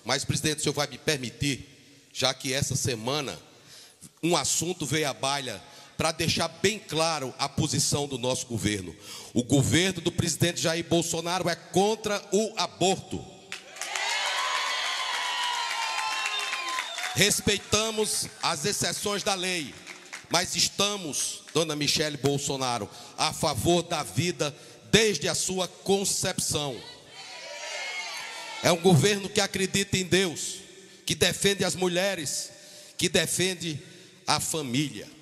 Mas, presidente, o senhor vai me permitir, já que essa semana um assunto veio à baila para deixar bem claro a posição do nosso governo. O governo do presidente Jair Bolsonaro é contra o aborto. Respeitamos as exceções da lei, mas estamos, dona Michele Bolsonaro, a favor da vida desde a sua concepção. É um governo que acredita em Deus, que defende as mulheres, que defende a família.